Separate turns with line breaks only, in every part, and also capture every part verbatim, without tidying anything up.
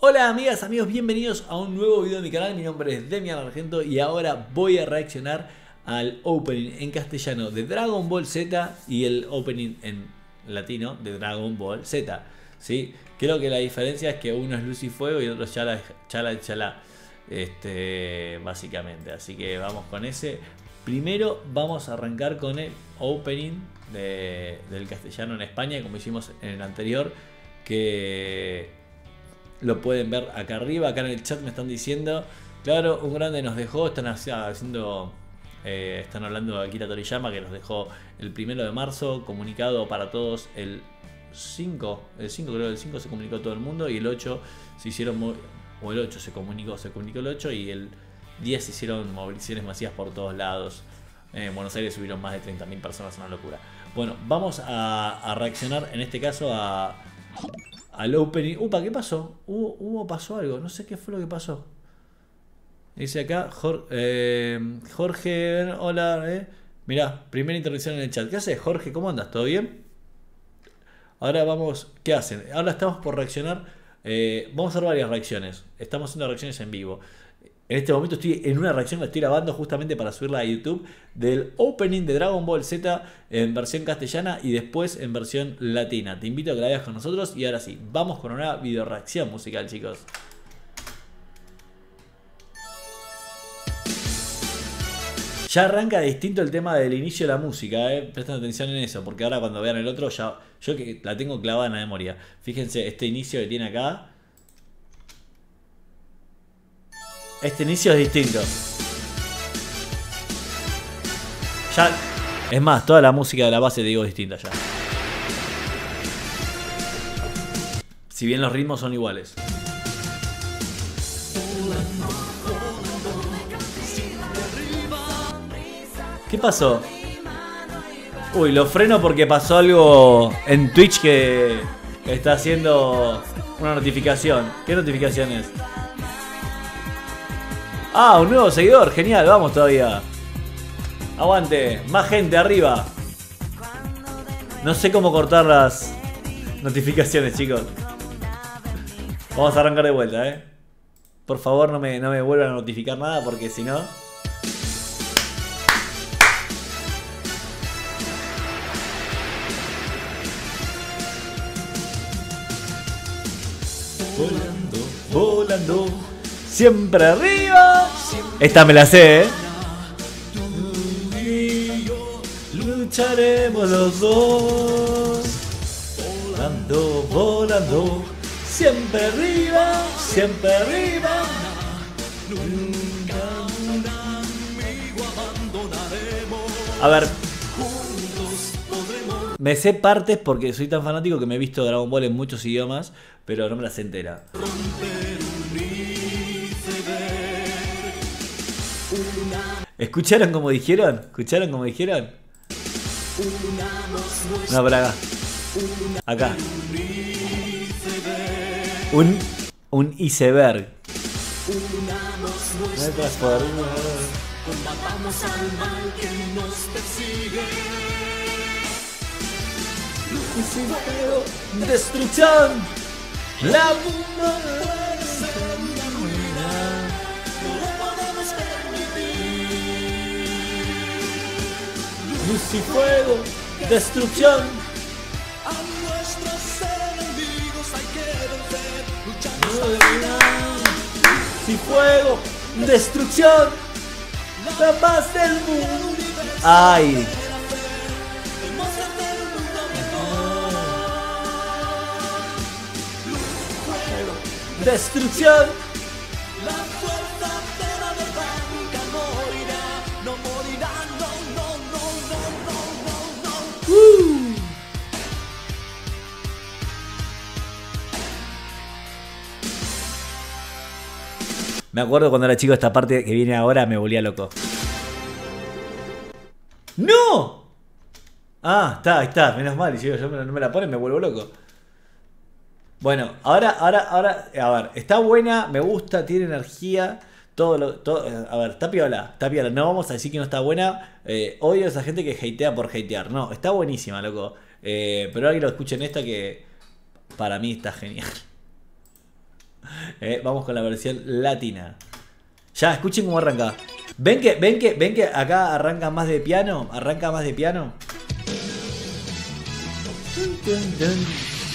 Hola amigas, amigos, bienvenidos a un nuevo video de mi canal. Mi nombre es Demian Argento y ahora voy a reaccionar al opening en castellano de Dragon Ball Z y el opening en latino de Dragon Ball Z, ¿sí? Creo que la diferencia es que uno es luz y fuego y otro es chala, chala, chala, este, básicamente. Así que vamos con ese. Primero vamos a arrancar con el opening de, del castellano en España, como hicimos en el anterior, que lo pueden ver acá arriba. Acá en el chat me están diciendo, claro, un grande nos dejó, están haciendo, eh, están hablando de Akira Toriyama, que nos dejó el primero de marzo, comunicado para todos el cinco, el cinco creo, el cinco se comunicó todo el mundo y el ocho se hicieron, o el ocho se comunicó, se comunicó el ocho y el diez se hicieron movilizaciones masivas por todos lados. En Buenos Aires subieron más de treinta mil personas, una locura. Bueno, vamos a, a reaccionar en este caso a... al opening. Upa, ¿qué pasó? Hubo, hubo, pasó algo. No sé qué fue lo que pasó. Dice acá Jorge, eh, Jorge hola. Eh. Mirá, primera intervención en el chat. ¿Qué haces, Jorge? ¿Cómo andas? ¿Todo bien? Ahora vamos. ¿Qué hacen? Ahora estamos por reaccionar. Eh, vamos a hacer varias reacciones. Estamos haciendo reacciones en vivo. En este momento estoy en una reacción, la estoy grabando justamente para subirla a YouTube, del opening de Dragon Ball Z en versión castellana y después en versión latina. Te invito a que la veas con nosotros y ahora sí, vamos con una video reacción musical, chicos. Ya arranca distinto el tema del inicio de la música, eh. Presten atención en eso, porque ahora cuando vean el otro, ya yo que la tengo clavada en la memoria. Fíjense, este inicio que tiene acá. Este inicio es distinto. Ya, es más, toda la música de la base te digo es distinta ya. Si bien los ritmos son iguales. ¿Qué pasó? Uy, lo freno porque pasó algo en Twitch que está haciendo una notificación. ¿Qué notificación es? Ah, un nuevo seguidor, genial, vamos todavía. Aguante, más gente arriba. No sé cómo cortar las notificaciones, chicos. Vamos a arrancar de vuelta, eh. Por favor, no me, no me vuelvan a notificar nada porque si no... Volando, volando, siempre arriba. Esta me la sé, ¿eh? Tú y yo lucharemos los dos. Volando, volando, siempre arriba, siempre arriba. Nunca un amigo abandonaremos. A ver, me sé partes porque soy tan fanático que me he visto Dragon Ball en muchos idiomas, pero no me las sé entera. ¿Escucharon como dijeron? ¿Escucharon como dijeron? No, por acá. Acá. Un, un iceberg.
Combatamos al mal que nos persigue.
Destrucción. La luz y fuego, destrucción.
A nuestros enemigos hay que vencer, luchando.
Luz y fuego, destrucción. La paz del mundo. Ay. Destrucción.
La fuerza de la verdad nunca morirá, no morirá, no, no, no, no, no, no, no.
Uh. Me acuerdo cuando era chico, esta parte que viene ahora me volvía loco. ¡No! Ah, está, ahí está, menos mal. Y si yo no me la ponen, me vuelvo loco. Bueno, ahora, ahora, ahora, a ver, está buena, me gusta, tiene energía, todo lo, todo, a ver, está piola, está piola, no vamos a decir que no está buena, eh, odio a esa gente que hatea por hatear, no, está buenísima, loco, eh, pero alguien lo escuche en esta que para mí está genial. Eh, vamos con la versión latina. Ya, escuchen cómo arranca. ¿Ven que, ven que, ven que acá arranca más de piano? Arranca más de piano. Dun, dun, dun.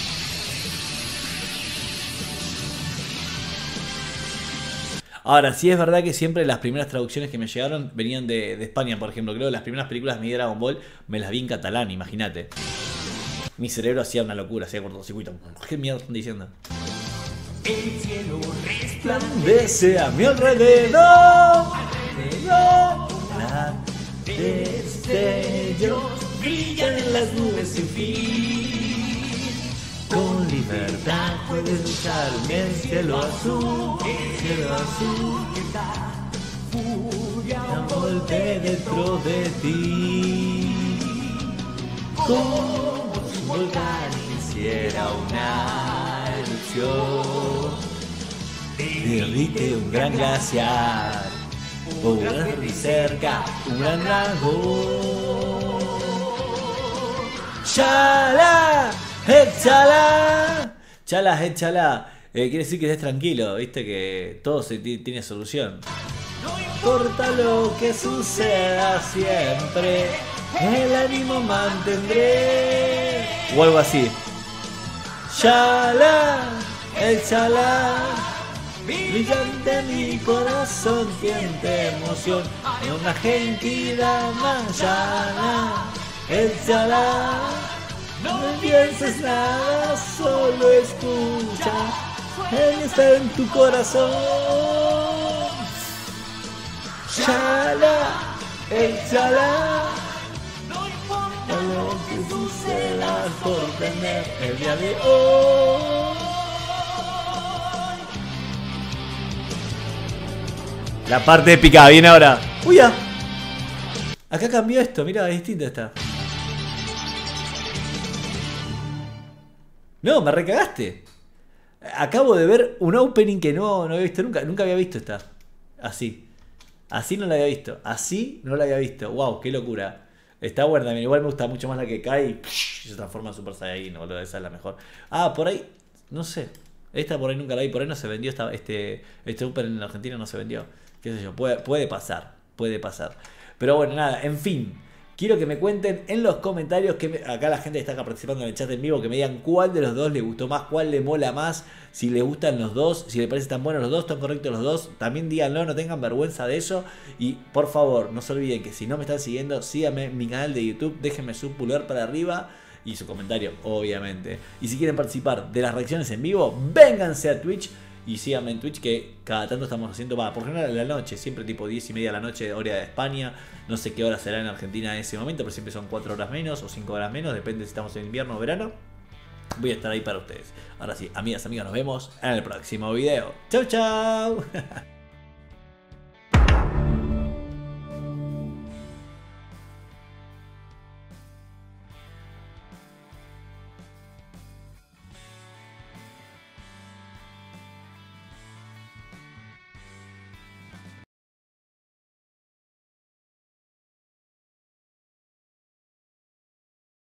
Ahora, sí es verdad que siempre las primeras traducciones que me llegaron venían de, de España, por ejemplo. Creo que las primeras películas de Dragon Ball me las vi en catalán, imagínate. Mi cerebro hacía una locura, hacía cortocircuito. ¿Qué mierda están diciendo?
El cielo
Resplandece a mi alrededor. Alrededor. Destellos brillan en las nubes sin fin. Con libertad puedes luchar en el cielo azul. El cielo azul que da furia un golpe dentro de ti. Como un volcán hiciera una erupción, derrite un gran glaciar, podrás ver cerca un gran dragón. ¡Chala! ¡Échala! ¡Chala, échala! Eh, quiere decir que estés tranquilo, viste que todo se tiene solución. No importa lo que suceda siempre, el ánimo mantendré. O algo así. Shala, el shala, brillante mi corazón siente emoción. Y una gentida más. Shala, el shala, no pienses nada, solo escucha. Él está en tu corazón. Shala, el shala, no importa lo que suceda por tener el día de hoy. La parte épica viene ahora. Uy, ya. Acá cambió esto, mira, distinto está. No, me recagaste. Acabo de ver un opening que no, no había visto nunca. Nunca había visto esta. Así. Así no la había visto. Así no la había visto. Wow, qué locura. Está buena también. Igual me gusta mucho más la que cae y se transforma en Super Saiyajin. Boludo, esa es la mejor. Ah, por ahí. No sé. Esta por ahí nunca la vi. Por ahí no se vendió. Esta, este, este Super en Argentina no se vendió. Qué sé yo. Puede, puede pasar. Puede pasar. Pero bueno, nada. En fin. Quiero que me cuenten en los comentarios, que me, acá la gente que está participando en el chat en vivo, que me digan cuál de los dos les gustó más, cuál le mola más, si les gustan los dos, si les parece tan buenos los dos, tan correctos los dos. También díganlo, no tengan vergüenza de eso. Y por favor, no se olviden que si no me están siguiendo, síganme en mi canal de YouTube, déjenme su pulgar para arriba y su comentario, obviamente. Y si quieren participar de las reacciones en vivo, vénganse a Twitch. Y síganme en Twitch, que cada tanto estamos haciendo, va, por general a la noche, siempre tipo diez y media de la noche, hora de España. No sé qué hora será en Argentina en ese momento, pero siempre son cuatro horas menos o cinco horas menos, depende si estamos en invierno o verano. Voy a estar ahí para ustedes. Ahora sí, amigas, amigas, nos vemos en el próximo video. Chau, chau.